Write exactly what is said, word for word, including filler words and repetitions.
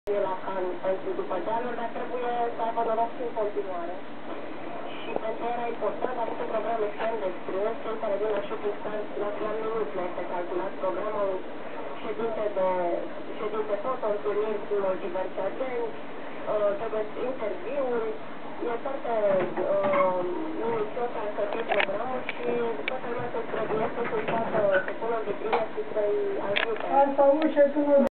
la can pentru după dealuri, dar trebuie să aibă noroc și în continuare. Și pentru era important, a avut un program extrem de strâns, cei care vin la shooting star la, la minut le este calculat programul, ședințe de ședințe foto, întâlniri cu diversi agenți, uh, trebuie interviuri, e foarte uh, minuțios alcătuit programul și toată lumea se străduiește să-i facă, să pună în vitrină și să-i ajute. Asta ușă, tu nu